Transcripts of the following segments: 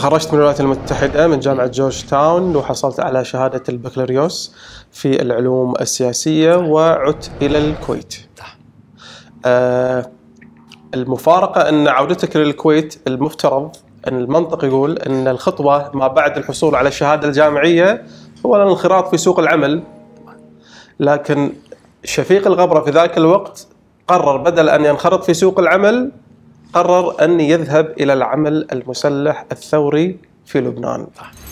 تخرجت من الولايات المتحدة من جامعة جورج تاون وحصلت على شهادة البكالوريوس في العلوم السياسية وعدت إلى الكويت. المفارقة أن عودتك للكويت المفترض أن المنطق يقول أن الخطوة ما بعد الحصول على الشهادة الجامعية هو الانخراط في سوق العمل، لكن شفيق الغبرة في ذاك الوقت قرر بدل أن ينخرط في سوق العمل قرر أن يذهب إلى العمل المسلح الثوري في لبنان.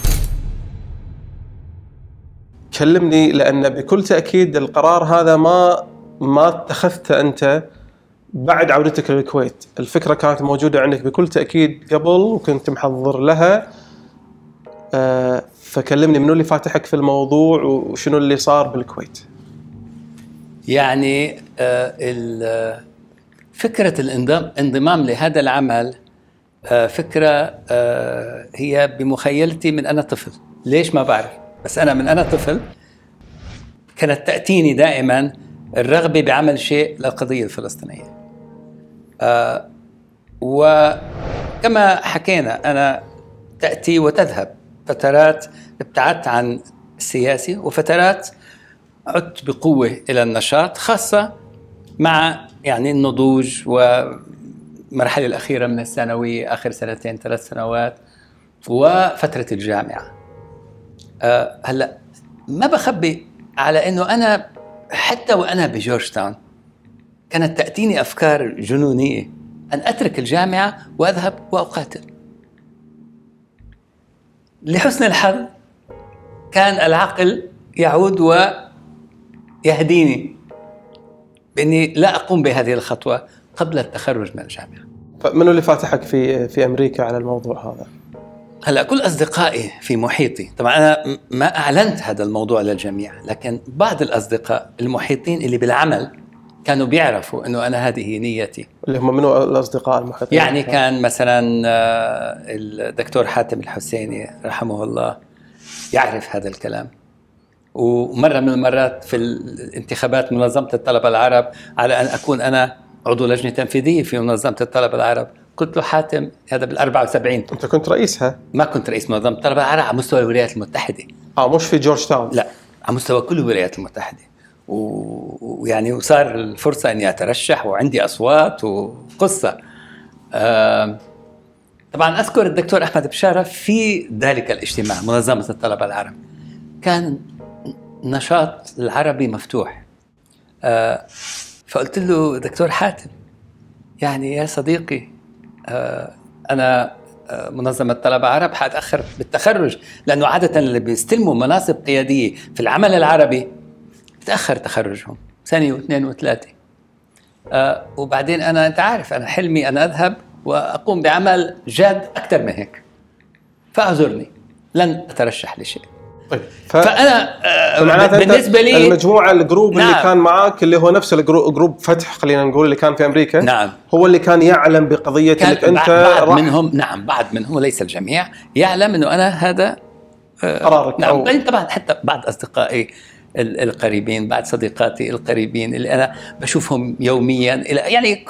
كلمني، لأن بكل تأكيد القرار هذا ما اتخذته أنت بعد عودتك للكويت، الفكرة كانت موجودة عندك بكل تأكيد قبل وكنت محضر لها. فكلمني منو اللي فاتحك في الموضوع وشنو اللي صار بالكويت؟ يعني فكرة الانضمام لهذا العمل فكرة هي بمخيلتي من أنا طفل. ليش ما بعرف، بس أنا من أنا طفل كانت تأتيني دائما الرغبة بعمل شيء للقضية الفلسطينية. وكما حكينا أنا تأتي وتذهب، فترات ابتعدت عن السياسي وفترات عدت بقوة إلى النشاط، خاصة مع يعني النضوج والمرحلة الأخيرة من الثانوية، آخر 2-3 سنوات، وفترة الجامعة. هلأ ما بخبي على أنه أنا حتى وأنا بجورج تاون كانت تأتيني أفكار جنونية أن أترك الجامعة وأذهب وأقاتل. لحسن الحظ كان العقل يعود ويهديني بإني لا أقوم بهذه الخطوة قبل التخرج من الجامعة. فمنو اللي فاتحك في أمريكا على الموضوع هذا؟ هلا كل أصدقائي في محيطي، طبعا أنا ما أعلنت هذا الموضوع للجميع، لكن بعض الأصدقاء المحيطين اللي بالعمل كانوا بيعرفوا إنه أنا هذه نيتي. اللي هم منو الأصدقاء المحيطين؟ يعني كان مثلا الدكتور حاتم الحسيني رحمه الله يعرف هذا الكلام، ومرة من المرات في الانتخابات منظمة الطلبة العرب على أن أكون أنا عضو لجنة تنفيذية في منظمة الطلبة العرب، قلت له حاتم هذا بال74. أنت كنت رئيسها؟ ما كنت رئيس منظمة الطلبة العرب على مستوى الولايات المتحدة. مش في جورج تاون؟ لا، على مستوى كل الولايات المتحدة. ويعني وصار الفرصة أني أترشح وعندي أصوات وقصة. طبعا أذكر الدكتور أحمد بشارة في ذلك الاجتماع منظمة الطلبة العرب كان نشاط العربي مفتوح. فقلت له دكتور حاتم يعني يا صديقي أنا منظمة طلبة عرب حأتأخر بالتخرج، لأنه عادة اللي بيستلموا مناصب قيادية في العمل العربي بتأخر تخرجهم 1 و2 و3. وبعدين أنت عارف أنا حلمي أن أذهب وأقوم بعمل جاد أكثر من هيك، فأعذرني لن أترشح لشيء. طيب فأنا بالنسبة لي المجموعة الجروب اللي كان معاك اللي هو نفس الجروب فتح خلينا نقول اللي كان في أمريكا، نعم، هو اللي كان يعلم بقضية انك انت بعض منهم، نعم بعض منهم وليس الجميع يعلم انه انا هذا قرارك. نعم طبعا حتى بعض اصدقائي القريبين، بعض صديقاتي القريبين اللي انا بشوفهم يوميا، يعني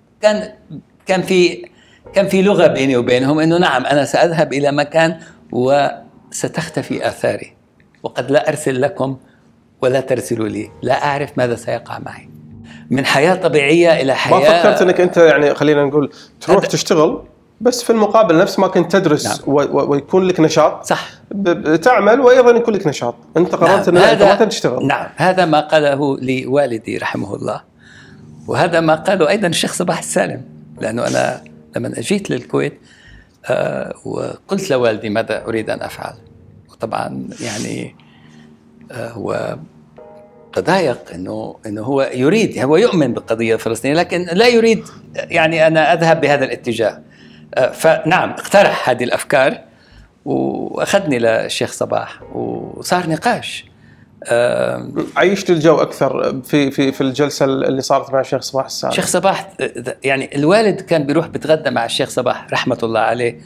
كان في لغة بيني وبينهم انه نعم انا ساذهب الى مكان وستختفي آثاري، وقد لا ارسل لكم ولا ترسلوا لي، لا اعرف ماذا سيقع معي، من حياة طبيعية إلى حياة. ما فكرت أنك أنت يعني خلينا نقول تروح تشتغل بس في المقابل نفس ما كنت تدرس؟ نعم. ويكون لك نشاط، صح، تعمل وأيضا يكون لك نشاط. أنت قررت نعم. أنك ما تشتغل. نعم، هذا ما قاله لي والدي رحمه الله، وهذا ما قاله أيضا الشيخ صباح السالم، لأنه أنا لما أجيت للكويت وقلت لوالدي ماذا أريد أن أفعل، وطبعا يعني هو تضايق انه هو يؤمن بالقضيه الفلسطينيه، لكن لا يريد يعني انا اذهب بهذا الاتجاه. فنعم اقترح هذه الافكار واخذني للشيخ صباح وصار نقاش. عيشت الجو اكثر في الجلسه اللي صارت مع الشيخ صباح السالم. الشيخ صباح يعني الوالد كان بيروح بيتغدى مع الشيخ صباح رحمه الله عليه،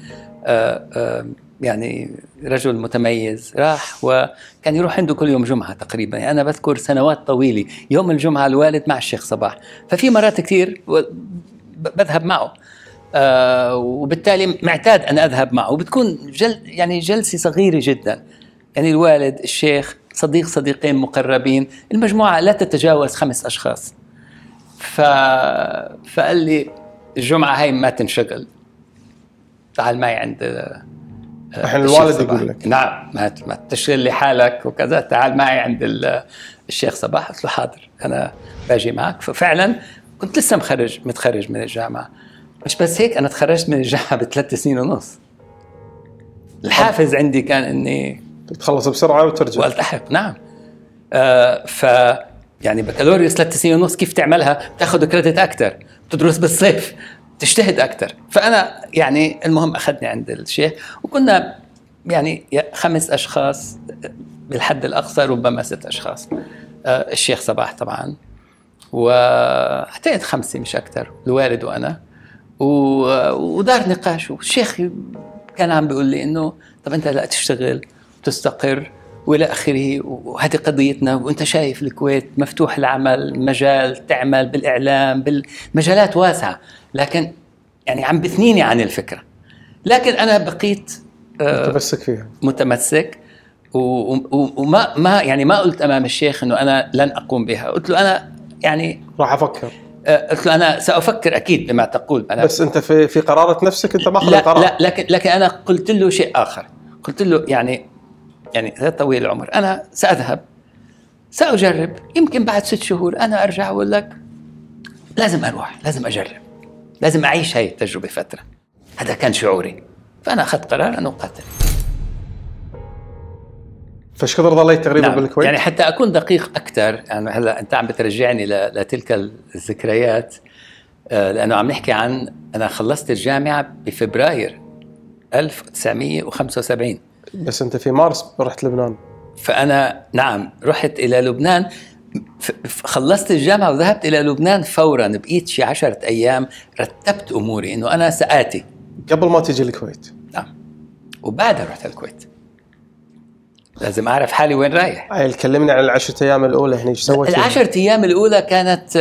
يعني رجل متميز، راح وكان يروح عنده كل يوم جمعة تقريبا. يعني أنا بذكر سنوات طويلة يوم الجمعة الوالد مع الشيخ صباح، ففي مرات كثير بذهب معه. وبالتالي معتاد أن أذهب معه، وبتكون يعني جلسة صغيرة جدا. يعني الوالد، الشيخ، صديق، صديقين مقربين، المجموعة لا تتجاوز 5 أشخاص. فقال لي الجمعة هاي ما تنشغل، تعال معي عند الحين الوالد يقول لك نعم ما تشغل لي حالك وكذا، تعال معي عند الشيخ صباح. قلت له حاضر أنا باجي معك. ففعلا كنت لسه متخرج من الجامعة. مش بس هيك، أنا تخرجت من الجامعة ب3 سنين ونص. الحافز عندي كان إني تخلص بسرعة وترجع والتحق. نعم. يعني بكالوريوس 3 سنين ونص كيف تعملها؟ تاخذ كريدت أكتر، تدرس بالصيف، تجتهد أكتر. فأنا يعني المهم أخذني عند الشيخ، وكنا يعني 5 أشخاص بالحد الأقصى، ربما 6 أشخاص. الشيخ صباح طبعا، وأعتقد 5 مش أكتر، الوالد وأنا. ودار نقاش، والشيخ كان عم بيقول لي إنه طب أنت لا تشتغل وتستقر وإلى آخره، وهذه قضيتنا، وأنت شايف الكويت مفتوح العمل، مجال تعمل بالإعلام، بالمجالات واسعة، لكن يعني عم بثنيني عن الفكرة. لكن أنا بقيت متمسك فيها، متمسك. وما يعني ما قلت أمام الشيخ إنه أنا لن أقوم بها. قلت له أنا يعني راح أفكر. قلت له أنا سأفكر أكيد بما تقول. أنا بس أنت في قرارة نفسك، أنت ماخذ القرار. لا لكن أنا قلت له شيء آخر. قلت له يعني هذا طويل العمر، أنا سأذهب، سأجرب، يمكن بعد 6 شهور أنا أرجع أقول لك لازم أروح، لازم أجرب، لازم أعيش هاي التجربة فترة. هذا كان شعوري. فأنا أخذت قرار أن أقاتل. فايش كثر ظليت تقريبا بالكويت؟ يعني حتى أكون دقيق أكثر، يعني هلا أنت عم بترجعني لتلك الذكريات، لأنه عم نحكي عن أنا خلصت الجامعة بفبراير 1975. بس أنت في مارس رحت لبنان. فأنا نعم رحت إلى لبنان، خلصت الجامعة وذهبت إلى لبنان فورا. بقيت شي 10 أيام رتبت أموري إنه أنا سآتي قبل ما تيجي الكويت. نعم. وبعدها رحت الكويت، لازم أعرف حالي وين رايح. كلمني عن 10 أيام الأولى هنا، إيش سويت؟ 10 أيام الأولى كانت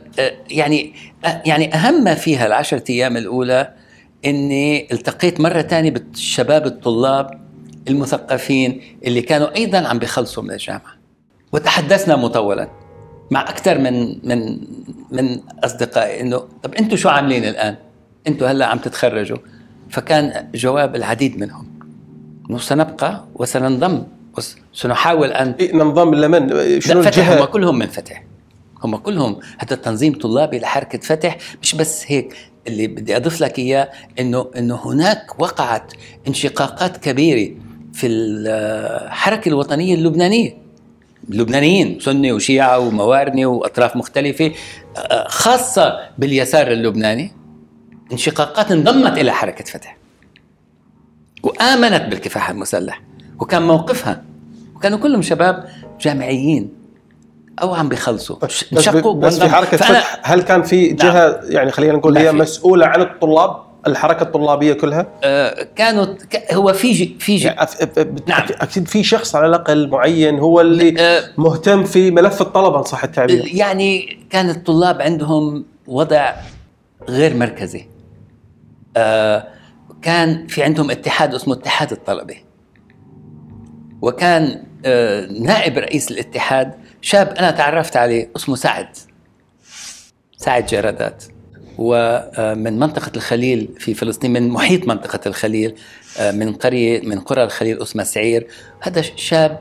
يعني أهم ما فيها 10 أيام الأولى إني التقيت مرة تانية بالشباب الطلاب المثقفين اللي كانوا أيضا عم بيخلصوا من الجامعة، وتحدثنا مطولا مع أكثر من أصدقائي إنه طب أنتوا شو عاملين الآن؟ أنتوا هلأ عم تتخرجوا. فكان جواب العديد منهم إنه سنبقى وسننضم وسنحاول أن ننضم لمن؟ شنو الجهة؟ هم كلهم من فتح، هم كلهم هذا التنظيم طلابي لحركة فتح. مش بس هيك، اللي بدي أضيف لك إياه إنه هناك وقعت انشقاقات كبيرة في الحركة الوطنية اللبنانية، اللبنانيين سني وشيعة وموارني وأطراف مختلفة، خاصة باليسار اللبناني، انشقاقات انضمت إلى حركة فتح وآمنت بالكفاح المسلح، وكان موقفها، وكانوا كلهم شباب جامعيين أو عم بيخلصوا. بس في حركة فتح هل كان في جهة نعم. يعني خلينا نقول هي مسؤولة عن الطلاب، الحركة الطلابية كلها؟ كانوا هو في يعني نعم. أكيد في شخص على الأقل معين هو اللي مهتم في ملف الطلبة إن صح التعبير. يعني كان الطلاب عندهم وضع غير مركزي. كان في عندهم اتحاد اسمه اتحاد الطلبة، وكان نائب رئيس الاتحاد شاب أنا تعرفت عليه اسمه سعد جرادات، ومن منطقة الخليل في فلسطين، من محيط منطقة الخليل، من قرى الخليل اسمه سعير. هذا شاب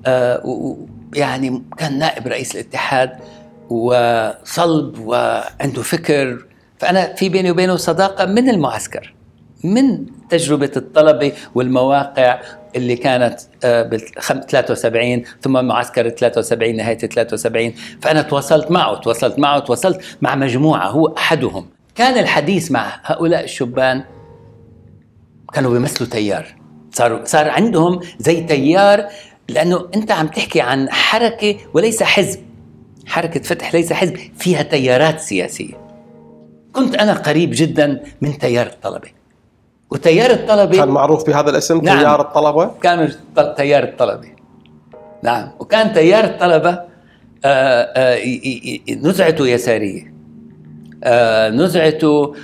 يعني كان نائب رئيس الاتحاد وصلب وعنده فكر. فأنا في بيني وبينه صداقة من المعسكر، من تجربة الطلبة والمواقع اللي كانت بال73 ثم معسكر 73 نهاية 73. فأنا تواصلت تواصلت مع مجموعة، هو أحدهم. كان الحديث مع هؤلاء الشبان كانوا بيمثلوا تيار، صار عندهم زي تيار، لأنه أنت عم تحكي عن حركة وليس حزب. حركة فتح ليس حزب، فيها تيارات سياسية. كنت أنا قريب جدا من تيار الطلبة، وتيار الطلبة كان معروف بهذا الاسم. نعم. تيار الطلبة كان تيار الطلبة. نعم. وكان تيار الطلبة نزعته يسارية، نزعته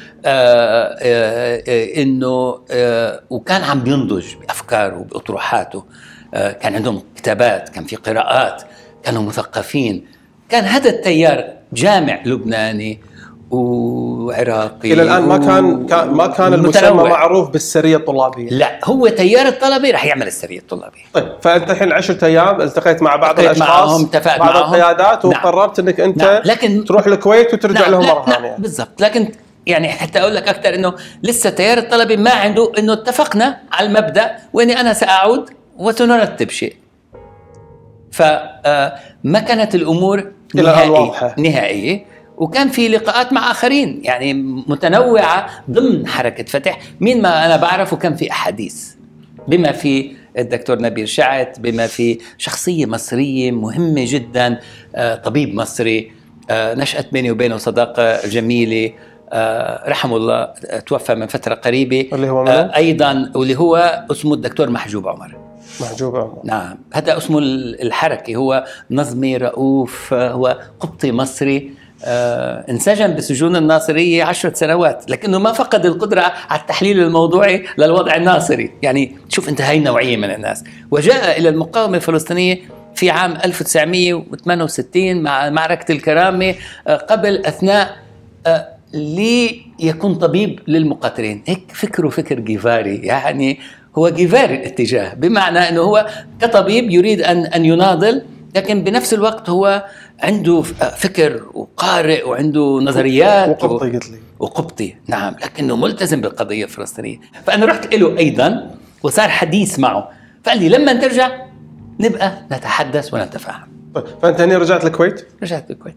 انه وكان عم بينضج بافكاره وباطروحاته. كان عندهم كتابات، كان في قراءات، كانوا مثقفين. كان هذا التيار جامع لبناني وعراقي الى الان ما كان المسمى معروف بالسريه الطلابيه. لا، هو تيار الطلبي رح يعمل السريه الطلابيه. طيب، فانت الحين 10 ايام التقيت مع بعض الاشخاص، معهم، اتفقت بعض معهم القيادات، وقررت انك انت لكن تروح الكويت وترجع لهم مره ثانيه. بالضبط. لكن يعني حتى اقول لك اكثر انه لسه تيار الطلبي ما عنده انه اتفقنا على المبدا واني انا ساعود وسنرتب شيء. فما كانت الامور نهائيه، وكان في لقاءات مع آخرين يعني متنوعة ضمن حركة فتح. مين ما أنا بعرفه كان في أحاديث، بما في الدكتور نبيل شعث، بما في شخصية مصرية مهمة جدا، طبيب مصري، نشأت بيني وبينه صداقة جميلة، رحمه الله، توفى من فترة قريبة. اللي هو أيضا واللي هو اسمه الدكتور محجوب عمر. محجوب عمر، نعم، هذا اسمه الحركي، هو نظمي رؤوف، هو قبطي مصري، انسجن بسجون الناصرية 10 سنوات، لكنه ما فقد القدرة على التحليل الموضوعي للوضع الناصري. يعني شوف انت، هاي النوعية من الناس. وجاء إلى المقاومة الفلسطينية في عام 1968 مع معركة الكرامة، قبل أثناء ليكون طبيب للمقاتلين. هيك فكره فكر جيفاري، يعني هو جيفاري الاتجاه، بمعنى أنه هو كطبيب يريد أن يناضل، لكن بنفس الوقت هو عنده فكر وقارئ وعنده نظريات وقبطي قلت لي. وقبطي نعم، لكنه ملتزم بالقضية الفلسطينية. فأنا رحت له أيضا وصار حديث معه، فقال لي لما ترجع نبقى نتحدث ونتفاهم. فأنت هنا رجعت الكويت؟ رجعت الكويت.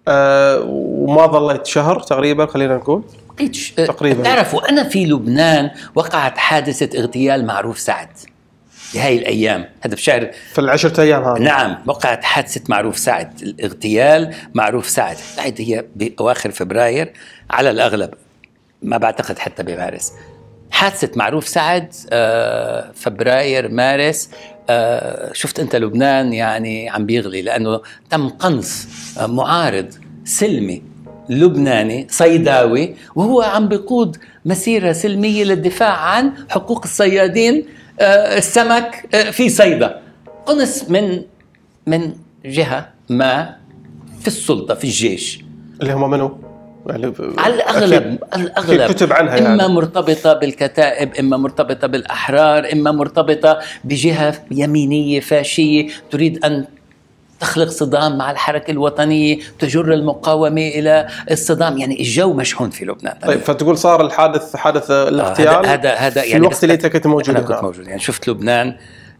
وما ظليت شهر تقريبا، خلينا نقول تقريبا. تعرفوا أنا في لبنان وقعت حادثة اغتيال معروف سعد بهاي الأيام، هذا في شهر، في ال10 أيام هذا. نعم، وقعت حادثة معروف سعد، الاغتيال معروف سعد. هي بأواخر فبراير على الأغلب، ما بعتقد حتى بمارس. حادثة معروف سعد فبراير مارس. شفت أنت لبنان يعني عم بيغلي، لأنه تم قنص معارض سلمي لبناني صيداوي، وهو عم بيقود مسيرة سلمية للدفاع عن حقوق الصيادين السمك في صيدا. قنص من جهة ما في السلطة، في الجيش، اللي هم منو؟ يعني على الأغلب كتب عنها، إما يعني مرتبطة بالكتائب، إما مرتبطة بالأحرار، إما مرتبطة بجهة يمينية فاشية تريد أن تخلق صدام مع الحركة الوطنية، تجر المقاومة إلى الصدام. يعني الجو مشحون في لبنان. طيب، فتقول صار حادث الاغتيال هذا في الوقت اللي انت كنت موجود. أنا كنت موجود، يعني شفت لبنان،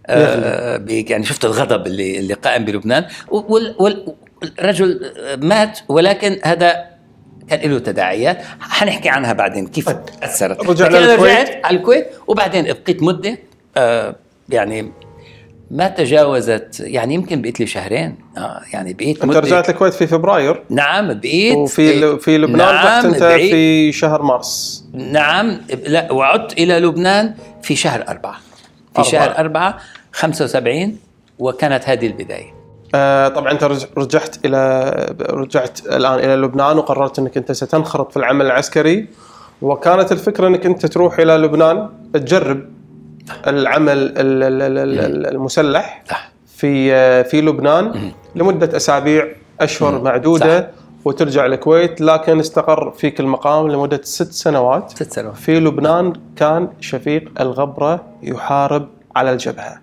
يعني شفت الغضب اللي قائم بلبنان، والرجل مات، ولكن هذا كان له تداعيات حنحكي عنها بعدين كيف أثرت. رجعت على الكويت، وبعدين بقيت مدة يعني ما تجاوزت، يعني يمكن بقيت لي شهرين. يعني بقيت انت رجعت الكويت في فبراير. نعم، بقيت. وفي لبنان رحت انت في شهر مارس. نعم، لا، وعدت الى لبنان في شهر 4، في شهر 4 75، وكانت هذه البداية. طبعا انت رجعت الان الى لبنان، وقررت انك انت ستنخرط في العمل العسكري، وكانت الفكرة انك انت تروح الى لبنان تجرب العمل المسلح في لبنان لمدة أسابيع، أشهر معدودة، وترجع الكويت. لكن استقر فيك المقام لمدة 6 سنوات. 6 سنوات في لبنان. كان شفيق الغبرة يحارب على الجبهة.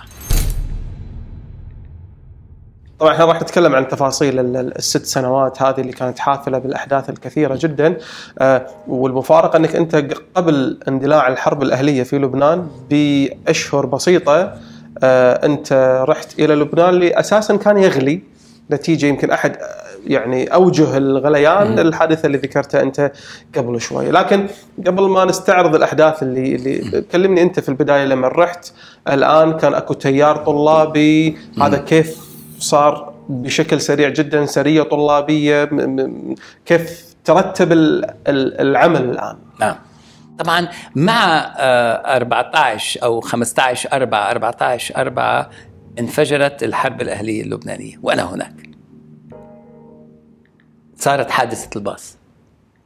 طبعا احنا راح نتكلم عن تفاصيل ال6 سنوات هذه اللي كانت حافلة بالأحداث الكثيرة جدا. والمفارقة أنك أنت قبل اندلاع الحرب الأهلية في لبنان بأشهر بسيطة أنت رحت إلى لبنان لأساسا كان يغلي، نتيجة يمكن أحد يعني أوجه الغليان الحادثة اللي ذكرتها أنت قبل شوي. لكن قبل ما نستعرض الأحداث اللي كلمني أنت في البداية لما رحت. الآن كان أكو تيار طلابي، هذا كيف صار بشكل سريع جدا سرية طلابية؟ كيف ترتب العمل الآن؟ نعم، طبعا مع 14 أو 15/4 انفجرت الحرب الأهلية اللبنانية، وأنا هناك. صارت حادثة الباص،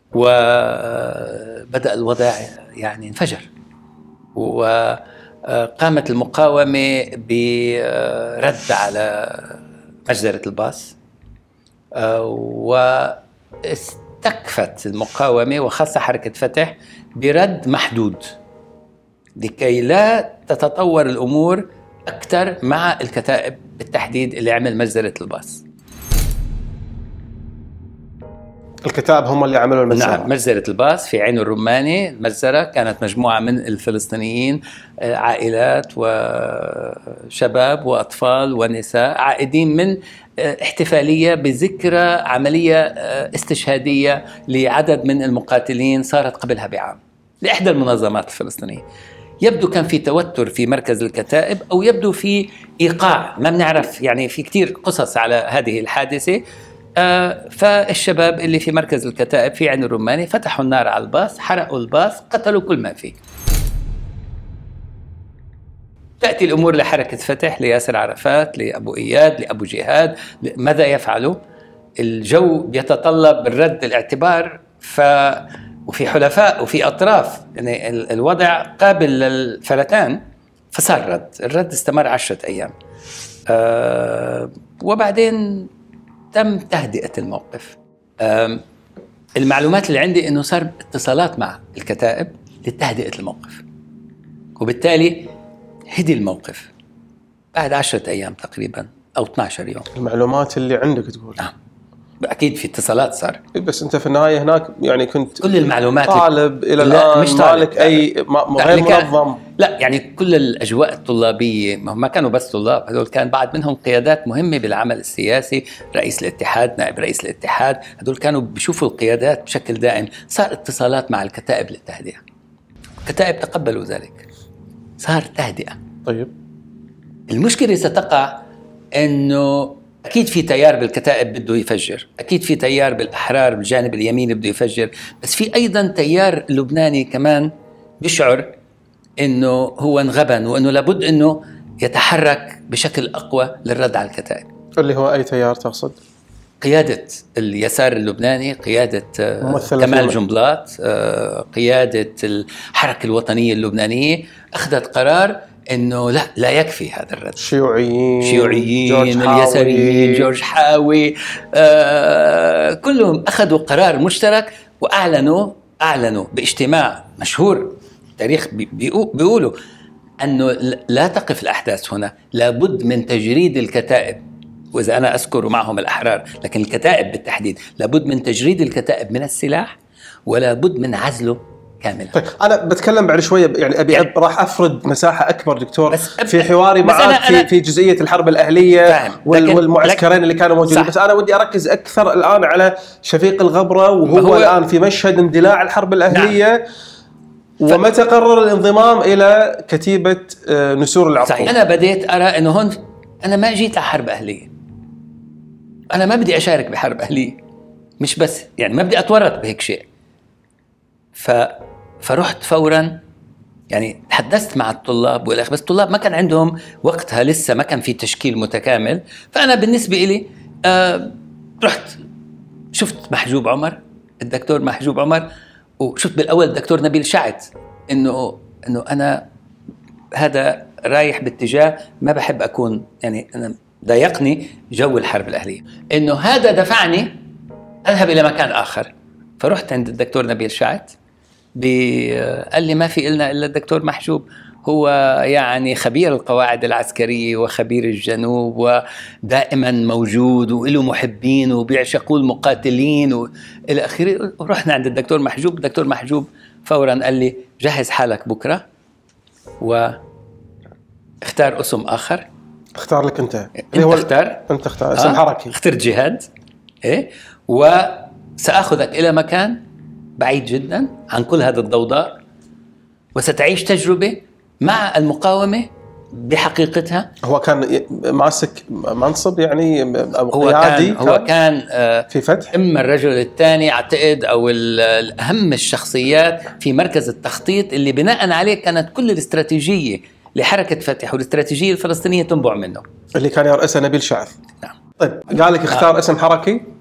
وبدأ الوضع يعني انفجر، وقامت المقاومة برد على مجزرة الباص، واستكفت المقاومة وخاصة حركة فتح برد محدود لكي لا تتطور الأمور أكثر مع الكتائب بالتحديد اللي عمل مجزرة الباص. الكتائب هم اللي عملوا المجزرة؟ نعم، مجزرة الباص في عين الرماني. المجزرة كانت مجموعة من الفلسطينيين، عائلات وشباب وأطفال ونساء، عائدين من احتفالية بذكرى عملية استشهادية لعدد من المقاتلين صارت قبلها بعام لإحدى المنظمات الفلسطينية. يبدو كان في توتر في مركز الكتائب، أو يبدو في إيقاع، ما بنعرف، يعني في كتير قصص على هذه الحادثة. فالشباب اللي في مركز الكتائب في عين الرماني فتحوا النار على الباص، حرقوا الباص، قتلوا كل ما فيه. تأتي الأمور لحركة فتح، لياسر عرفات، لأبو إياد، لأبو جهاد. ماذا يفعلوا؟ الجو يتطلب الرد الاعتبار، وفي حلفاء وفي أطراف، يعني الوضع قابل للفلتان، فصار الرد استمر 10 أيام. وبعدين تم تهدئة الموقف. المعلومات اللي عندي أنه صار اتصالات مع الكتائب لتهدئة الموقف، وبالتالي هدي الموقف بعد 10 أيام تقريبا أو 12 يوم. المعلومات اللي عندك تقول؟ نعم، أكيد في اتصالات صار، بس أنت في النهاية هناك يعني كنت كل المعلومات طالب إلى الآن، مش مالك أي غير منظم؟ لا، يعني كل الأجواء الطلابية ما كانوا بس طلاب، هذول كان بعد منهم قيادات مهمة بالعمل السياسي، رئيس الاتحاد، نائب رئيس الاتحاد، هذول كانوا بيشوفوا القيادات بشكل دائم. صار اتصالات مع الكتائب للتهدئة، الكتائب تقبلوا ذلك، صار تهدئة. طيب المشكلة ستقع أنه أكيد في تيار بالكتائب بده يفجر، أكيد في تيار بالأحرار بالجانب اليميني بده يفجر، بس في أيضا تيار لبناني كمان بيشعر أنه هو انغبن، وأنه لابد أنه يتحرك بشكل أقوى للرد على الكتائب. اللي هو أي تيار تقصد؟ قيادة اليسار اللبناني، قيادة كمال جنبلاط، قيادة الحركة الوطنية اللبنانية أخذت قرار انه لا يكفي هذا الرد. شيوعيين اليساريين، جورج حاوي، كلهم اخذوا قرار مشترك واعلنوا باجتماع مشهور تاريخ، بيقولوا انه لا تقف الاحداث هنا، لابد من تجريد الكتائب. واذا انا اذكر معهم الاحرار، لكن الكتائب بالتحديد لابد من تجريد الكتائب من السلاح، ولا بد من عزله كاملا. طيب أنا بتكلم بعد شوية، يعني راح أفرد مساحة أكبر دكتور في حواري معك في جزئية الحرب الأهلية والمعسكرين اللي كانوا موجودين، بس أنا ودي أركز أكثر الآن على شفيق الغبرة، وهو الآن في مشهد اندلاع الحرب الأهلية. ومتى قرر الانضمام إلى كتيبة نسور العقوب؟ صحيح. أنا بديت أرى أنه هون أنا ما جيت لحرب أهلية، أنا ما بدي أشارك بحرب أهلية، مش بس يعني ما بدي أتورط بهيك شيء. فرحت فورا، يعني تحدثت مع الطلاب والأخ، بس الطلاب ما كان عندهم وقتها، لسه ما كان في تشكيل متكامل. فأنا بالنسبة إلي رحت شفت محجوب عمر، الدكتور محجوب عمر، وشفت بالأول الدكتور نبيل شعت إنه أنا هذا رايح باتجاه ما بحب أكون، يعني أنا ضايقني جو الحرب الأهلية، إنه هذا دفعني أذهب إلى مكان آخر. فرحت عند الدكتور نبيل شعت، قال لي ما في إلنا إلا الدكتور محجوب، هو يعني خبير القواعد العسكرية وخبير الجنوب ودائما موجود وله محبين وبيعشقوا المقاتلين وإلى آخره. ورحنا عند الدكتور محجوب، الدكتور محجوب فورا قال لي جهز حالك بكرة واختار اسم آخر. اختار لك أنت أنت اختار اسم حركي، اخترت جهاد، إيه، وسأخذك إلى مكان بعيد جدا عن كل هذا الضوضاء، وستعيش تجربة مع المقاومة بحقيقتها. هو كان ماسك منصب يعني أو قيادي؟ هو كان في فتح، إما الرجل الثاني أعتقد أو الأهم الشخصيات في مركز التخطيط، اللي بناء عليه كانت كل الاستراتيجية لحركة فتح والاستراتيجية الفلسطينية تنبع منه، اللي كان يرأسها نبيل شعث. نعم. طيب قال لك اختار اسم حركي؟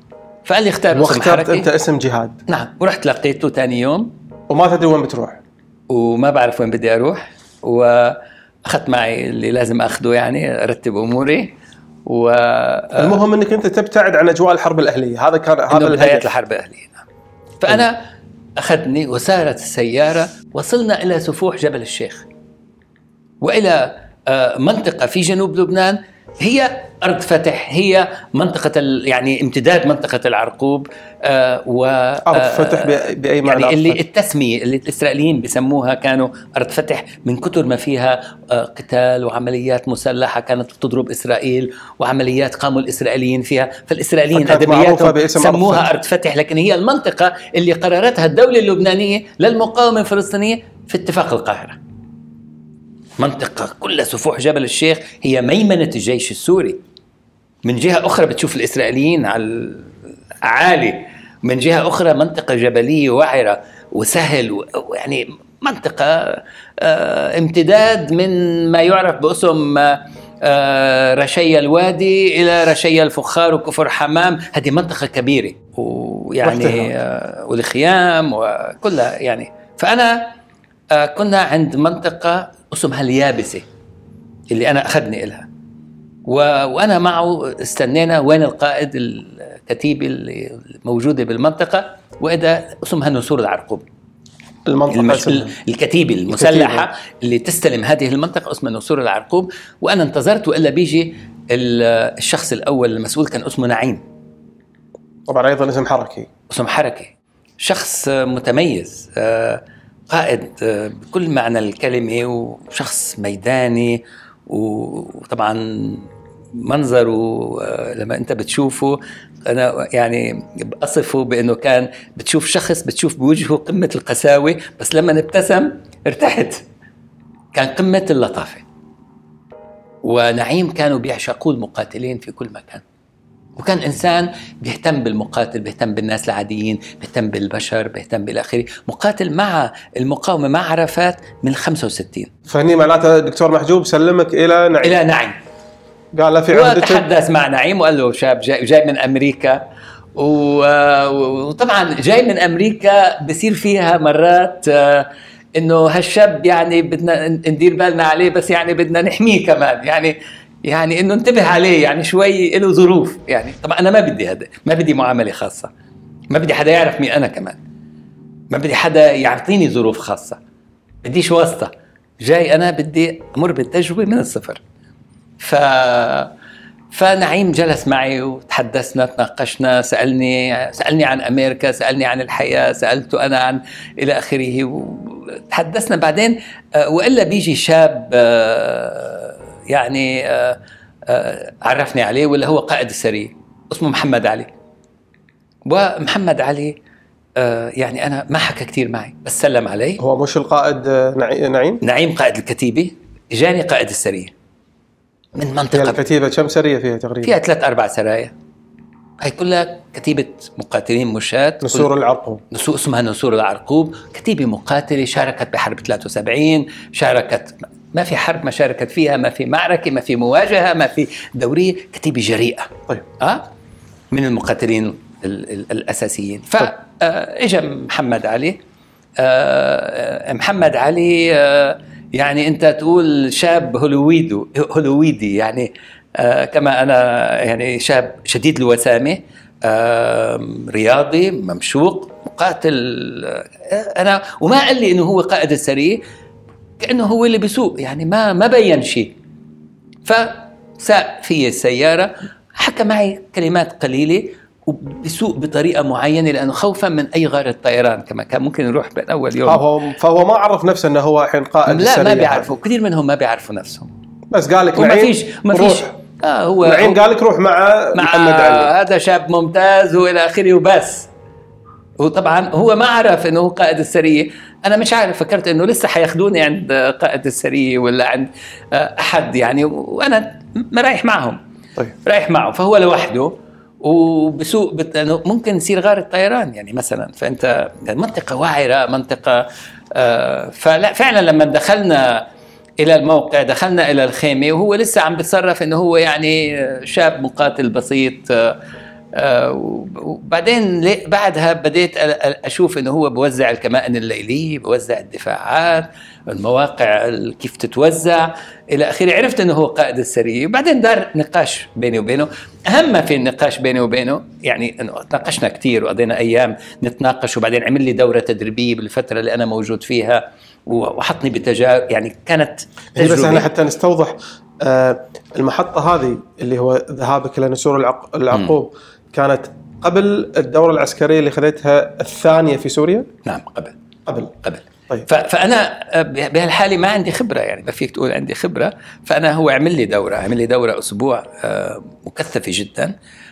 فقال لي اختار اسم واخترت حركة. انت اسم جهاد. نعم، ورحت لقيته ثاني يوم وما تدري وين بتروح. وما بعرف وين بدي اروح، واخذت معي اللي لازم اخذه يعني ارتب اموري. المهم انك انت تبتعد عن اجواء الحرب الاهليه، هذا كان هذا بداية الحرب الاهليه. نعم. فانا اخذني وسارت السياره، وصلنا الى سفوح جبل الشيخ والى منطقه في جنوب لبنان هي أرض فتح، هي منطقة يعني امتداد منطقة العرقوب. أرض فتح بأي معنى؟ يعني اللي التسمية اللي الإسرائيليين بيسموها كانوا أرض فتح من كتر ما فيها قتال وعمليات مسلحة كانت تضرب إسرائيل، وعمليات قاموا الإسرائيليين فيها، فالإسرائيليين أدبياتهم سموها أرض فتح، لكن هي المنطقة اللي قررتها الدولة اللبنانية للمقاومة الفلسطينية في اتفاق القاهرة. منطقة كلها سفوح جبل الشيخ هي ميمنة الجيش السوري. من جهة أخرى بتشوف الإسرائيليين على الأعالي، من جهة أخرى منطقة جبلية وعرة وسهل، يعني منطقة امتداد من ما يعرف باسم رشيا الوادي إلى رشيا الفخار وكفر حمام. هذه منطقة كبيرة ويعني والخيام وكلها يعني. فأنا كنا عند منطقة اسمها اليابسة اللي أنا أخذني إلها، وأنا معه استنينا وين القائد الكتيبة اللي موجودة بالمنطقة، وإذا اسمها نسور العرقوب. المنطقة الكتيبة المسلحة اللي تستلم هذه المنطقة اسمها نسور العرقوب. وأنا انتظرت وإلا بيجي الشخص الأول المسؤول، كان اسمه نعيم، طبعا أيضا اسم حركي، اسم حركي، شخص متميز، قائد بكل معنى الكلمة، وشخص ميداني، وطبعا منظره لما أنت بتشوفه، أنا يعني بأصفه بأنه كان بتشوف شخص بتشوف بوجهه قمة القساوة، بس لما ابتسم ارتحت، كان قمة اللطافة. ونعيم كانوا بيعشقوا المقاتلين في كل مكان، وكان إنسان بيهتم بالمقاتل، بيهتم بالناس العاديين، بيهتم بالبشر، بيهتم بالآخرين. مقاتل مع المقاومة مع عرفات من 65. فهني معناته الدكتور محجوب سلمك إلى نعيم. إلى نعيم، قال له في عهدتك، وتحدث مع نعيم وقال له شاب جاي من أمريكا، وطبعا جاي من أمريكا بصير فيها مرات إنه هالشاب يعني بدنا ندير بالنا عليه، بس يعني بدنا نحميه كمان، يعني انه انتبه عليه، يعني شوي له ظروف. يعني طبعا انا ما بدي هذا، ما بدي معامله خاصه، ما بدي حدا يعرف مين انا، كمان ما بدي حدا يعطيني ظروف خاصه، بديش واسطه، جاي انا بدي امر بالتجربه من الصفر. فنعيم جلس معي وتحدثنا، تناقشنا، سألني عن أمريكا، سألني عن الحياة، سألته أنا عن إلى آخره، وتحدثنا. بعدين وإلا بيجي شاب يعني عرفني عليه، واللي هو قائد السرية اسمه محمد علي. ومحمد علي يعني أنا ما حكى كتير معي، بس سلم علي. هو مش القائد نعيم؟ نعيم قائد الكتيبة، جاني قائد السرية من منطقة. الكتيبة كم سرية فيها تقريبا؟ فيها 3-4 سرايا، هي كلها كتيبة مقاتلين مشاة، نسور العرقوب، اسمها نسور العرقوب، كتيبة مقاتلة شاركت بحرب 73، شاركت، ما في حرب ما شاركت فيها، ما في معركة، ما في مواجهة، ما في دورية، كتيبة جريئة. طيب. من المقاتلين الأساسيين. فإجا محمد علي. محمد علي يعني أنت تقول شاب هولويدي يعني، كما أنا يعني شاب شديد الوسامة، رياضي ممشوق مقاتل. أنا وما قال لي إنه هو قائد السرية، كأنه هو اللي بيسوق، يعني ما بين شيء. فساق في السيارة، حكى معي كلمات قليلة، وبيسوق بطريقة معينة لأنه خوفا من أي غارة طيران، كما كان ممكن يروح بين أول يوم. فهو ما عرف نفسه أنه هو الحين قائد السرية. لا، ما بيعرفوا، كثير منهم ما بيعرفوا نفسهم، بس قال لك نعيم ما فيش هو نعيم قال لك روح مع محمد علي، هذا شاب ممتاز وإلى آخره وبس. وطبعا هو ما عرف انه هو قائد السريه. انا مش عارف، فكرت انه لسه حياخذوني عند قائد السريه ولا عند احد يعني، وانا ما رايح معهم. طيب. رايح معه، فهو لوحده وبسوق ممكن يصير غارة طيران يعني مثلا. فانت منطقه وعره، منطقه فلا فعلا لما دخلنا الى الموقع، دخلنا الى الخيمه وهو لسه عم بيتصرف انه هو يعني شاب مقاتل بسيط، وبعدين بعدها بديت أشوف أنه هو بوزع الكمائن الليلية، بوزع الدفاعات، المواقع كيف تتوزع إلى آخره. عرفت أنه هو قائد السرية. وبعدين دار نقاش بيني وبينه. أهم ما في النقاش بيني وبينه يعني أنه تناقشنا كتير وقضينا أيام نتناقش، وبعدين عمل لي دورة تدريبية بالفترة اللي أنا موجود فيها وحطني بتجارب يعني كانت تجربة. بس احنا حتى نستوضح المحطة هذه اللي هو ذهابك إلى نسور العقوب كانت قبل الدورة العسكرية اللي خذيتها الثانية في سوريا؟ نعم قبل. طيب. فأنا بهالحالة ما عندي خبرة، يعني ما فيك تقول عندي خبرة. فأنا هو عمل لي دورة أسبوع مكثفة جدا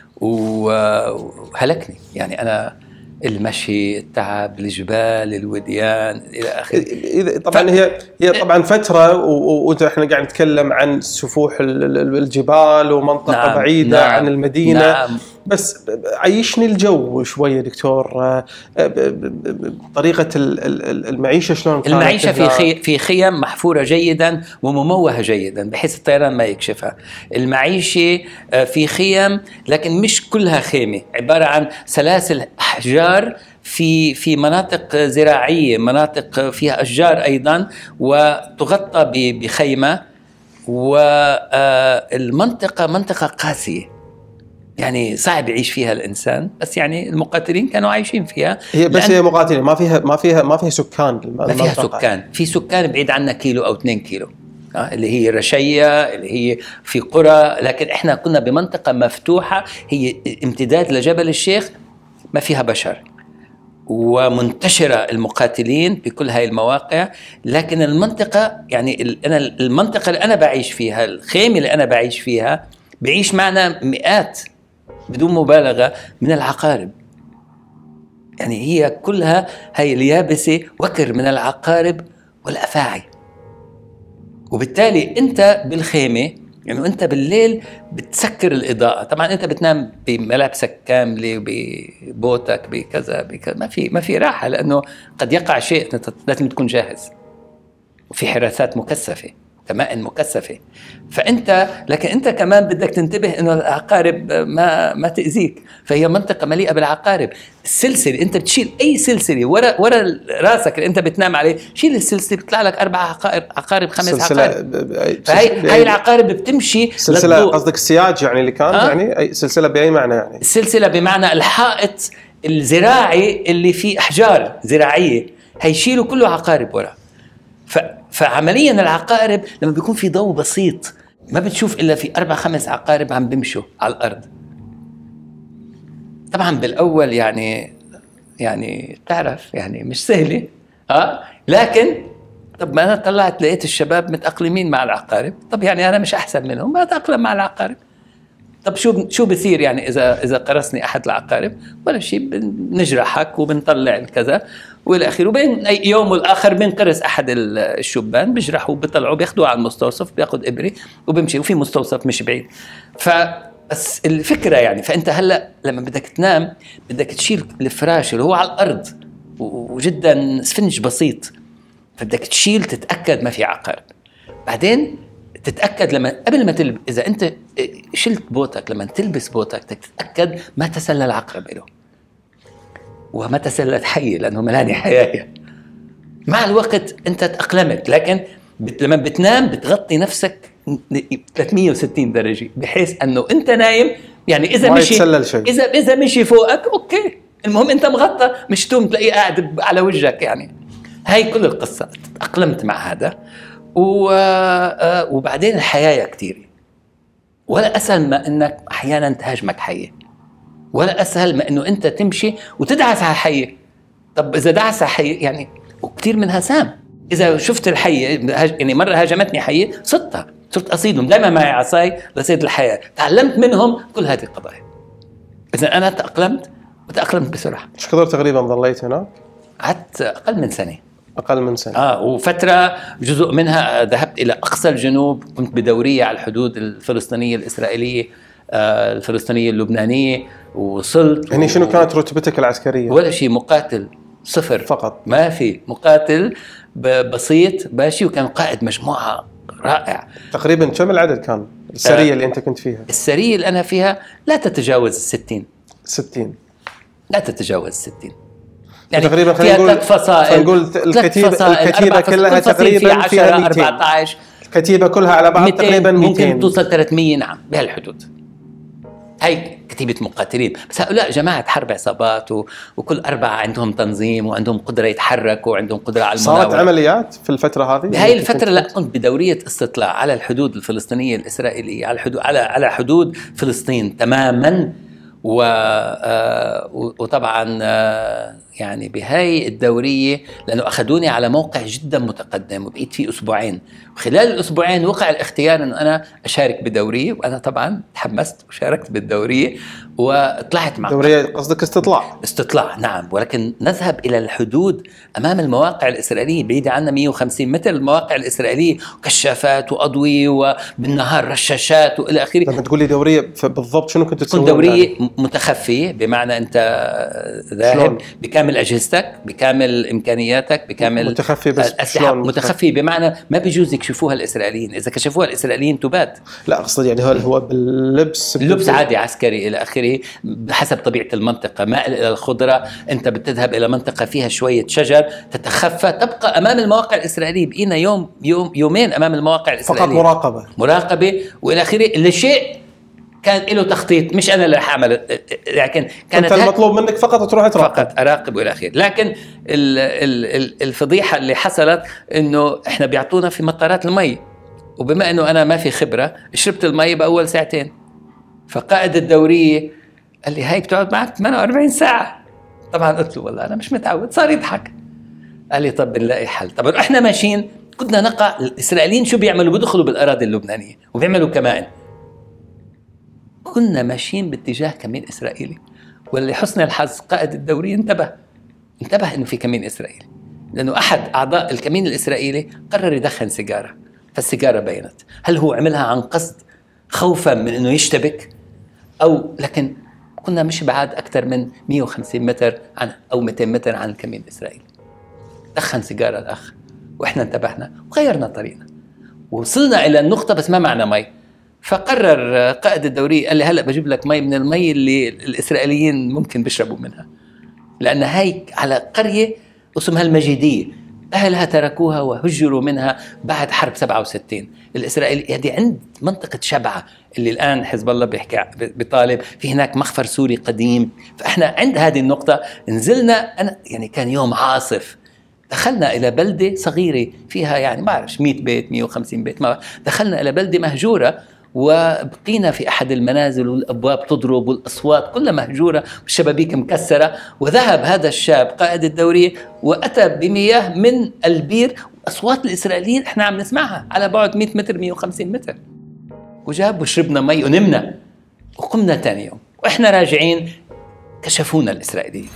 وهلكني. يعني أنا المشي، التعب، الجبال، الوديان إلى آخره. طبعا هي طبعا فترة وإحنا قاعد نتكلم عن سفوح الجبال ومنطقة نعم بعيدة عن المدينة. نعم. بس عيشني الجو شوية دكتور. طريقة المعيشة شلون كانت؟ المعيشة في خيم محفورة جيدا ومموهة جيدا بحيث الطيران ما يكشفها. المعيشة في خيم لكن مش كلها خيمة، عبارة عن سلاسل أحجار في مناطق زراعية، مناطق فيها أشجار أيضا، وتغطى بخيمة. والمنطقة منطقة قاسية، يعني صعب يعيش فيها الإنسان، بس يعني المقاتلين كانوا عايشين فيها. هي مقاتلين، ما فيها سكان. ما فيها سكان. في سكان بعيد عنا كيلو أو 2 كيلو، اللي هي رشية، اللي هي في قرى. لكن إحنا كنا بمنطقة مفتوحة، هي امتداد لجبل الشيخ، ما فيها بشر، ومنتشرة المقاتلين بكل هاي المواقع. لكن المنطقة يعني المنطقة اللي أنا بعيش فيها، الخيمة اللي أنا بعيش فيها، بعيش معنا مئات بدون مبالغة من العقارب. يعني هي كلها هاي اليابسة وكر من العقارب والأفاعي. وبالتالي أنت بالخيمة، يعني أنت بالليل بتسكر الإضاءة. طبعا أنت بتنام بملابسك كاملة، ببوتك، بكذا ما في راحة، لأنه قد يقع شيء لازم تكون جاهز. وفي حراسات مكثفة، كمائن مكثفة. لكن أنت كمان بدك تنتبه إنه العقارب ما تأذيك. فهي منطقة مليئة بالعقارب. السلسلة، أنت بتشيل أي سلسلة ورا راسك اللي أنت بتنام عليه، شيل السلسلة بيطلع لك 4 عقارب 5 عقارب. فهي العقارب بتمشي سلسلة. قصدك السياج يعني اللي كان يعني أي سلسلة بأي معنى؟ يعني السلسلة بمعنى الحائط الزراعي اللي فيه أحجار زراعية، هيشيلوا كله عقارب ورا. فعمليا العقارب لما بيكون في ضوء بسيط ما بتشوف إلا في 4-5 عقارب عم بيمشوا على الأرض. طبعا بالأول يعني تعرف يعني مش سهلة، لكن طب ما أنا طلعت لقيت الشباب متأقلمين مع العقارب. طب يعني أنا مش أحسن منهم، ما أتأقلم مع العقارب. طب شو بصير يعني إذا قرصني أحد العقارب؟ ولا شيء، بنجرحك وبنطلع الكذا والى اخره. وبين اي يوم والاخر بنقرص احد الشبان، بيجرحوا، بيطلعوا، بياخذوه على المستوصف، بياخذ ابره وبيمشي. وفي مستوصف مش بعيد. بس الفكره يعني، فانت هلا لما بدك تنام بدك تشيل الفراش اللي هو على الارض وجدا اسفنج بسيط، فبدك تشيل تتاكد ما في عقارب. بعدين تتاكد لما قبل ما اذا انت شلت بوتك، لما تلبس بوتك بدك تتاكد ما تسلل عقرب له وما تسلت حية، لأنه ملاني حياة. مع الوقت أنت تأقلمت. لكن لما بتنام بتغطي نفسك 360 درجة، بحيث أنه أنت نايم يعني إذا مشي إذا مشي فوقك أوكي، المهم أنت مغطى، مش توم تلاقيه قاعد على وجهك. يعني هاي كل القصة. تأقلمت مع هذا. وبعدين الحياة كتير، ولا أسهل ما أنك أحيانا تهاجمك حية، ولا أسهل ما أنه أنت تمشي وتدعس على حية. طب إذا دعس على حية يعني، وكتير منها سام. إذا شفت الحية، يعني مرة هاجمتني حية صرت أصيدهم، دائما معي عصاي لصيد الحياة. تعلمت منهم كل هذه القضايا. إذا أنا تأقلمت بسرعة. إيش كثر تقريبا ظليت هناك؟ قعدت أقل من سنة. وفترة جزء منها ذهبت إلى أقصى الجنوب، كنت بدورية على الحدود الفلسطينية الإسرائيلية، الفلسطينية اللبنانية، وصلت. يعني شنو كانت رتبتك العسكرية؟ ولا شيء، مقاتل صفر فقط. ما في مقاتل بسيط ماشي. وكان قائد مجموعة رائع. تقريبا كم العدد كان السرية اللي أنت كنت فيها؟ السرية اللي أنا فيها لا تتجاوز 60. 60 لا تتجاوز 60. يعني تقريبا فيها 3 فصائل، فنقول الكتيبة كلها تقريبا في فيها 10 200. 14 الكتيبة كلها على بعض تقريبا 200 ممكن توصل 300. نعم بهالحدود. هي كتيبة مقاتلين، بس هؤلاء جماعة حرب عصابات وكل 4 عندهم تنظيم وعندهم قدرة يتحركوا وعندهم قدرة على المناورة. صارت عمليات في الفترة هذه؟ بهاي الفترة لا، كنت بدورية استطلاع على الحدود الفلسطينية الإسرائيلية، على حدود فلسطين تماما. وطبعا يعني بهاي الدورية، لأنه أخذوني على موقع جدا متقدم وبقيت فيه أسبوعين، وخلال الأسبوعين وقع الاختيار أنه أنا أشارك بدورية، وأنا طبعا تحمست وشاركت بالدورية وطلعت مع دورية. قصدك استطلاع؟ نعم، ولكن نذهب إلى الحدود أمام المواقع الإسرائيلية بعيدة عنا 150 متر. المواقع الإسرائيلية كشافات وأضوية وبالنهار رشاشات وإلى آخره. لما تقول لي دورية بالضبط شنو كنت تسوي؟ كنت دورية متخفية، بمعنى أنت ذاهب بكامل أجهزتك، بكامل إمكانياتك، بكامل متخفي. بس أسلحة متخفي، بمعنى ما بيجوز يكشفوها الإسرائيليين. إذا كشفوها الإسرائيليين تبات. لا أقصد يعني هو باللبس عادي عسكري إلى آخره، بحسب طبيعة المنطقة. مائل إلى الخضرة، أنت بتذهب إلى منطقة فيها شوية شجر، تتخفى، تبقى أمام المواقع الإسرائيلية. بقينا يومين أمام المواقع الإسرائيلية، فقط مراقبة وإلى آخره. اللي شيء كان له تخطيط، مش أنا اللي رح أعمل، لكن كانت المطلوب منك فقط تروح تراقب، فقط أراقب وإلى آخره. لكن الفضيحة اللي حصلت إنه إحنا بيعطونا في مطارات المي، وبما إنه أنا ما في خبرة شربت المي بأول 2 ساعة. فقائد الدورية قال لي هاي بتقعد معك 48 ساعة. طبعا قلت له والله أنا مش متعود. صار يضحك، قال لي طب بنلاقي حل. طبعا إحنا ماشيين كنا نقع. الإسرائيليين شو بيعملوا؟ بيدخلوا بالأراضي اللبنانية وبيعملوا كمائن. كنا ماشيين باتجاه كمين إسرائيلي، ولحسن الحظ قائد الدورية انتبه إنه في كمين إسرائيلي، لأنه أحد أعضاء الكمين الإسرائيلي قرر يدخن سيجارة، فالسيجارة بينت. هل هو عملها عن قصد خوفا من إنه يشتبك، أو لكن كنا مش بعاد أكثر من 150 متر أو 200 متر عن الكمين الإسرائيلي. دخن سيجارة الأخ، وإحنا انتبهنا وغيرنا طريقنا، ووصلنا إلى النقطة بس ما معنا مي. فقرر قائد الدورية قال لي هلأ بجيب لك مي من المي اللي الإسرائيليين ممكن بيشربوا منها، لأن هاي على قرية اسمها المجيدية، أهلها تركوها وهجروا منها بعد حرب 67. الإسرائيلي هذه عند منطقة شبعة اللي الآن حزب الله بيطالب في هناك مخفر سوري قديم. فإحنا عند هذه النقطة نزلنا. أنا يعني كان يوم عاصف، دخلنا إلى بلدة صغيرة فيها يعني ما أعرف 100 بيت 150 بيت. ما دخلنا إلى بلدة مهجورة، وبقينا في أحد المنازل والأبواب تضرب والأصوات كلها مهجورة والشبابيك مكسرة. وذهب هذا الشاب قائد الدورية وأتى بمياه من البير، وأصوات الإسرائيليين إحنا عم نسمعها على بعد 100 متر 150 متر، وجاب وشربنا مي ونمنا. وقمنا تاني يوم وإحنا راجعين كشفونا الإسرائيليين.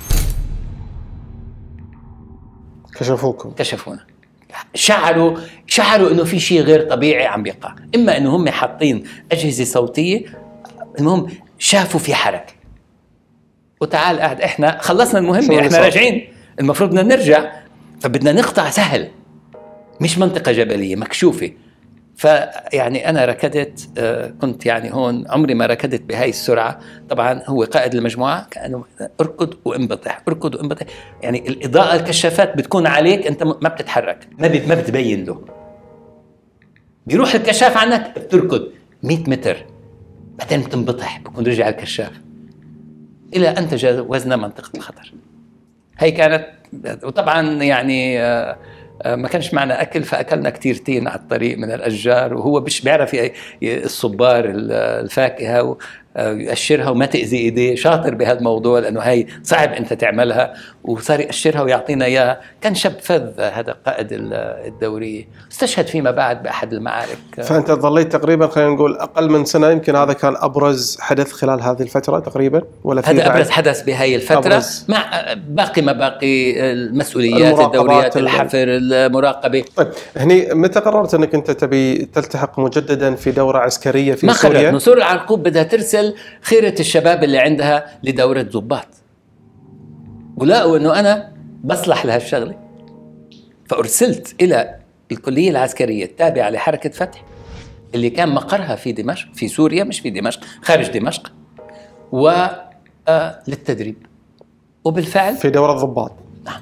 كشفونا، شعروا انه في شيء غير طبيعي عم بيقع. اما انه هم حاطين اجهزه صوتيه، المهم شافوا في حركه. وتعال قاعد، احنا خلصنا المهمه، احنا راجعين، المفروض بدنا نرجع، فبدنا نقطع سهل، مش منطقه جبليه مكشوفه. فيعني انا ركضت، كنت يعني هون عمري ما ركضت بهاي السرعه. طبعا هو قائد المجموعه كانه اركض وانبطح، اركض وانبطح. يعني الاضاءه الكشافات بتكون عليك، انت ما بتتحرك، ما بتبين له. بيروح الكشاف عنك بتركض 100 متر، بعدين بتنبطح، بكون رجع الكشاف الى ان تجاوزنا منطقه الخطر. هي كانت. وطبعا يعني ما كانش معنا أكل، فأكلنا كتير تين على الطريق من الأشجار، وهو مش بيعرف الصبار الفاكهة ويقشرها وما تأذي إيديه. شاطر بهالموضوع لأنه هاي صعب أنت تعملها، وصار يقشرها ويعطينا إياها. كان شاب فذ هذا قائد الدورية، استشهد فيما بعد بأحد المعارك. فأنت ظليت تقريبا خلينا نقول أقل من سنة، يمكن هذا كان أبرز حدث خلال هذه الفترة تقريبا، ولا في هذا أبرز حدث بهاي الفترة مع باقي مباقي المسؤوليات، الدوريات، الحفر، المراقبة. طيب هني متى قررت أنك أنت تبي تلتحق مجددا في دورة عسكرية في سوريا؟ ما نصور العرقوب بدها ترسل خيرة الشباب اللي عندها لدورة ضباط، ولقوا أنه أنا بصلح لهالشغلة، فأرسلت إلى الكلية العسكرية التابعة لحركة فتح اللي كان مقرها في دمشق، في سوريا، مش في دمشق، خارج دمشق. للتدريب، وبالفعل في دورة الضباط. نعم.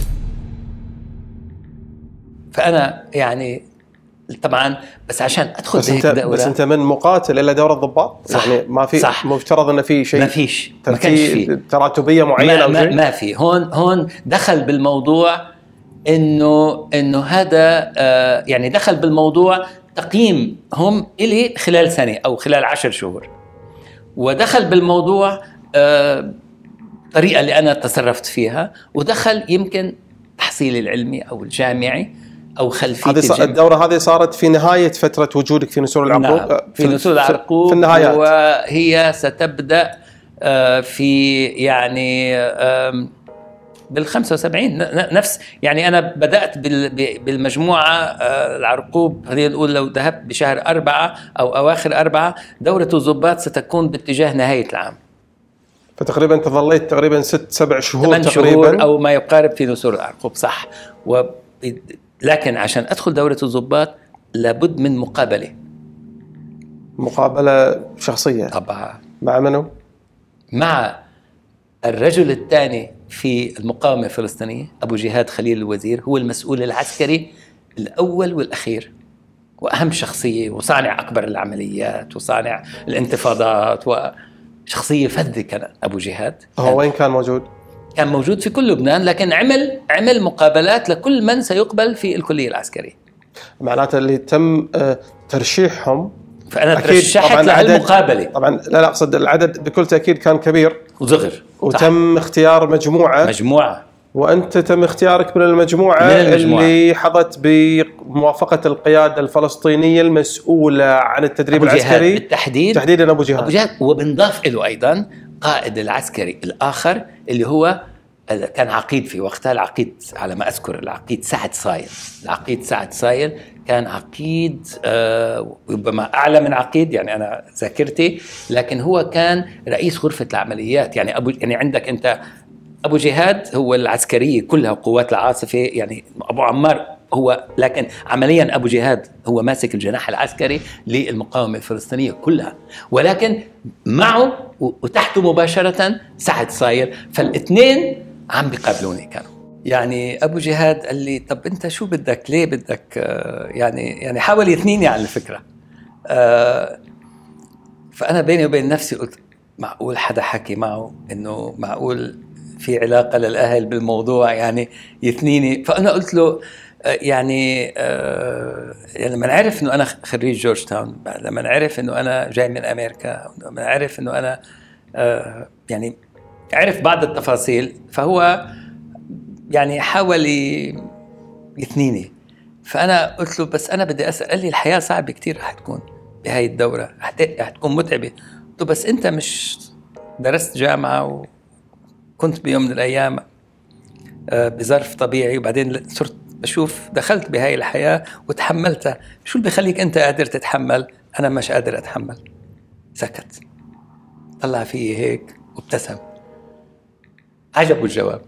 فأنا يعني طبعا بس عشان أدخل بس أنت من مقاتل إلى دورة الضباط، يعني ما في مفترض أنه في شيء، ما فيش، ما كانش في تراتبية معينة أو شيء؟ ما في. هون دخل بالموضوع إنه هذا يعني دخل بالموضوع تقييمهم إلي خلال سنة أو خلال 10 شهور، ودخل بالموضوع الطريقة اللي أنا تصرفت فيها، ودخل يمكن تحصيلي العلمي أو الجامعي أو خلفيتي. الدورة هذه صارت في نهاية فترة وجودك في نسور العرقوب. نعم، في نسور العرقوب في النهايات، وهي ستبدأ في يعني بال75 نفس، يعني أنا بدأت بالمجموعة العرقوب، خلينا نقول لو ذهبت بشهر 4 أو أواخر 4 دورة الضباط ستكون باتجاه نهاية العام. فتقريبا تظليت تقريبا 6-7 شهور 8 تقريبا شهور أو ما يقارب في نسور العرقوب، صح. لكن عشان أدخل دورة الضباط لابد من مقابلة شخصية. طبعا. مع منو؟ مع الرجل الثاني في المقاومة الفلسطينية، أبو جهاد خليل الوزير، هو المسؤول العسكري الأول والأخير وأهم شخصية، وصانع أكبر العمليات وصانع الانتفاضات، وشخصية فذة كان أبو جهاد. هو وين كان موجود؟ كان موجود في كل لبنان، لكن عمل مقابلات لكل من سيقبل في الكلية العسكرية. معناته اللي تم ترشيحهم، فأنا ترشحت للمقابلة. طبعا لا أقصد العدد بكل تأكيد كان كبير وصغر، وتم اختيار مجموعة، وأنت تم اختيارك من المجموعة اللي حظت بموافقة القيادة الفلسطينية المسؤولة عن التدريب العسكري بالتحديد، تحديدا أبو جهاد. وبنضاف له أيضا قائد العسكري الآخر اللي هو كان عقيد في وقتها، العقيد على ما أذكر العقيد سعد صايل. العقيد سعد صايل كان عقيد ربما أعلى من عقيد، يعني أنا ذاكرتي، لكن هو كان رئيس غرفة العمليات. يعني عندك أنت أبو جهاد هو العسكرية كلها قوات العاصفة، يعني أبو عمار هو، لكن عمليا أبو جهاد هو ماسك الجناح العسكري للمقاومة الفلسطينية كلها، ولكن معه وتحته مباشرة سعد صايل. فالاثنين عم بيقابلوني كانوا. يعني أبو جهاد قال لي طب أنت شو بدك، ليه بدك يعني حاول يثنيني على الفكرة. فأنا بيني وبين نفسي قلت معقول حدا حكي معه إنه معقول في علاقة للأهل بالموضوع يعني يثنيني؟ فأنا قلت له يعني لما نعرف إنه أنا خريج جورج تاون، لما نعرف إنه أنا جاي من أمريكا، لما نعرف إنه أنا يعني عرف بعض التفاصيل، فهو يعني حاول يثنيني. فأنا قلت له بس أنا بدي أسأل. قال لي الحياة صعبة كتير رح تكون بهاي الدورة، رح تكون متعبة. قلت له بس أنت مش درست جامعة وكنت بيوم من الأيام بظرف طبيعي، وبعدين صرت بشوف دخلت بهاي الحياة وتحملتها، شو اللي بيخليك أنت قادر تتحمل؟ أنا مش قادر أتحمل. سكت، طلع فيه هيك وابتسم، عجبه الجواب.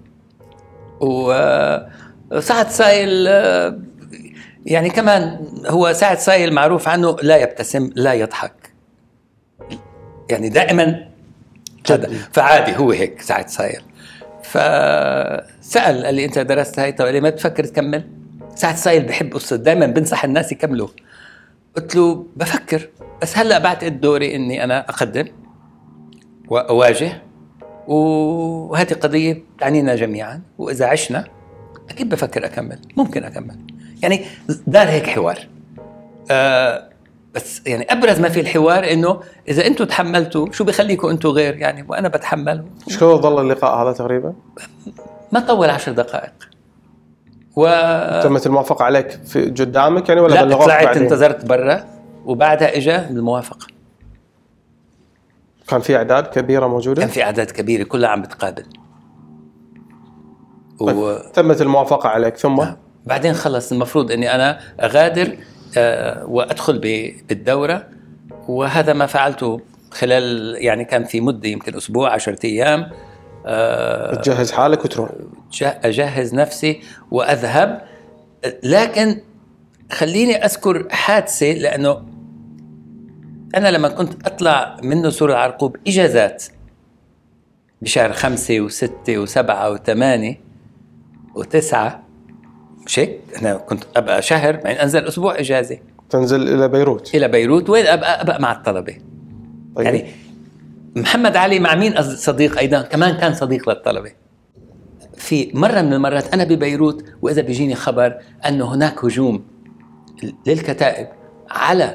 وسعد صايل يعني كمان هو سعد صايل معروف عنه لا يبتسم لا يضحك، يعني دائما جد، فعادي هو هيك سعد صايل. فسأل قال لي أنت درست هاي، طب قال لي ما تفكر تكمل؟ سعد صايل بحب قصة، دائما بنصح الناس يكملوا. قلت له بفكر، بس هلأ بعتقد دوري إني أنا أقدم وأواجه، وهذه قضية تعنينا جميعا، وإذا عشنا أكيد بفكر أكمل، ممكن أكمل. يعني دار هيك حوار. بس يعني أبرز ما في الحوار إنه إذا أنتوا تحملتوا شو بيخليكم أنتوا غير، يعني وأنا بتحمل. شو ظل اللقاء هذا تقريبا؟ ما طول 10 دقائق. تمت الموافقة عليك في قدامك يعني ولا لا، طلعت انتظرت برا وبعدها إجا الموافقة. كان في أعداد كبيرة موجودة؟ كان في أعداد كبيرة كلها عم بتقابل. تمت الموافقة عليك ثم؟ بعدين خلص المفروض أني أنا أغادر وأدخل بالدورة، وهذا ما فعلته خلال يعني كان في مدة يمكن أسبوع 10 أيام. تجهز حالك وتروح؟ أجهز نفسي وأذهب. لكن خليني أذكر حادثة، لأنه أنا لما كنت أطلع من نسور العرقوب إجازات بشهر 5 و6 و7 و8 و9، مش هيك؟ أنا كنت أبقى شهر بعدين أنزل أسبوع إجازة، تنزل إلى بيروت. إلى بيروت، وين أبقى مع الطلبة. طيب. يعني محمد علي مع مين صديق أيضا؟ كمان كان صديق للطلبة. في مرة من المرات أنا ببيروت وإذا بيجيني خبر أنه هناك هجوم للكتائب على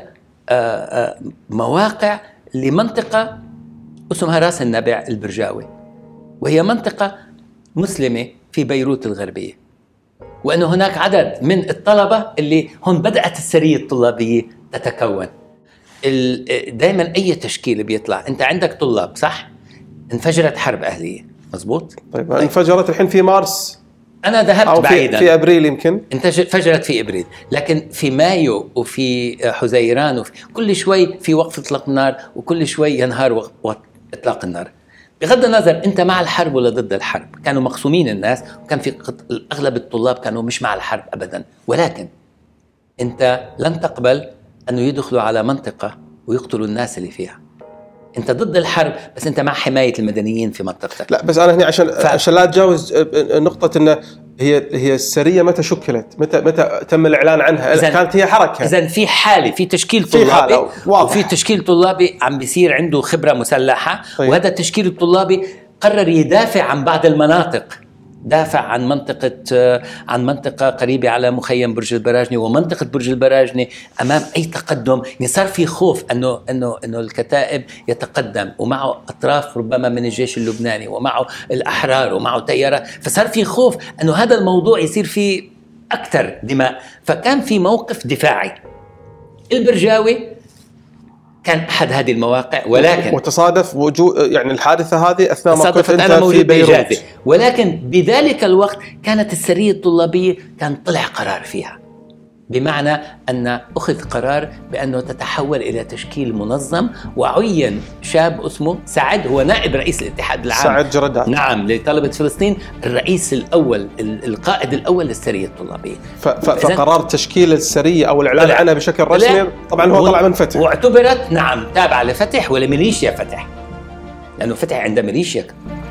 مواقع لمنطقة اسمها راس النبع البرجاوي، وهي منطقة مسلمة في بيروت الغربية، وأنه هناك عدد من الطلبة اللي هون بدأت السرية الطلابية تتكون. دائما أي تشكيل بيطلع أنت عندك طلاب، صح؟ انفجرت حرب أهلية، مزبوط؟ طيب انفجرت الحين في مارس، أنا ذهبت بعيدا، في أبريل يمكن انفجرت في إبريل، لكن في مايو وفي حزيران وفي كل شوي في وقف إطلاق النار، وكل شوي ينهار إطلاق النار. بغض النظر أنت مع الحرب ولا ضد الحرب، كانوا مقسومين الناس، وكان في أغلب الطلاب كانوا مش مع الحرب أبدا، ولكن أنت لن تقبل أنه يدخلوا على منطقة ويقتلوا الناس اللي فيها. أنت ضد الحرب بس أنت مع حماية المدنيين في منطقتك. لا بس أنا هنا عشان لا أتجاوز نقطة إنه هي السرية متى شكلت؟ متى تم الإعلان عنها؟ كانت هي حركة. إذن في حالة، في تشكيل طلابي، وفي تشكيل طلابي عم بيصير عنده خبرة مسلحة. طيب. وهذا التشكيل الطلابي قرر يدافع عن بعض المناطق، دافع عن منطقة قريبة على مخيم برج البراجني ومنطقة برج البراجني أمام أي تقدم. يعني صار في خوف أنه الكتائب يتقدم، ومعه أطراف ربما من الجيش اللبناني، ومعه الأحرار، ومعه تيارات، فصار في خوف أنه هذا الموضوع يصير فيه أكثر دماء، فكان في موقف دفاعي. البرجاوي كان أحد هذه المواقع، ولكن وتصادف يعني الحادثة هذه أثناء ما كنت أنت أنا في بيروت. ولكن بذلك الوقت كانت السرية الطلابية كان طلع قرار فيها، بمعنى أن أخذ قرار بأنه تتحول إلى تشكيل منظم، وعين شاب اسمه سعد، هو نائب رئيس الاتحاد العام، سعد جردات، نعم، لطلبة فلسطين، الرئيس الأول، القائد الأول للسرية الطلابية. فقرار تشكيل السرية أو الإعلان عنها بشكل رسمي طبعا هو طلع من فتح، واعتبرت نعم تابعة لفتح ولميليشيا فتح، لأنه فتح عنده ميليشيا